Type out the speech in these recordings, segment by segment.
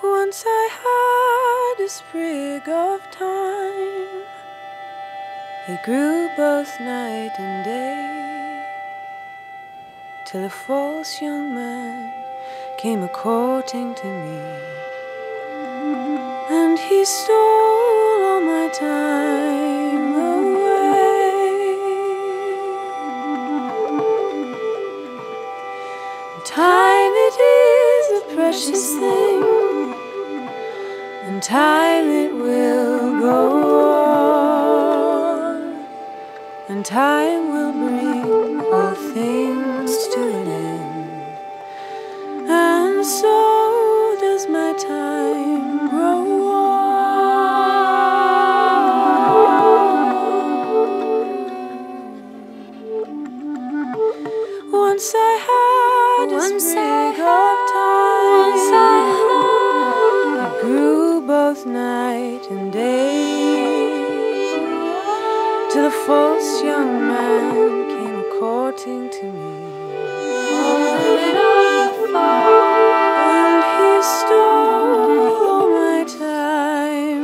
Once I had a sprig of thyme. It grew both night and day, till a false young man came a-courting to me, and he stole all my time away. Time, it is a precious thing, and time it will go on, and time will bring all things to an end, and so does my time grow on. Once I had a sprig of thyme. It grew both night and day, till a false young man came a-courting to me, and he stole all my time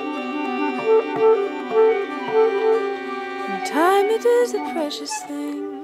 away. And time, it is a precious thing,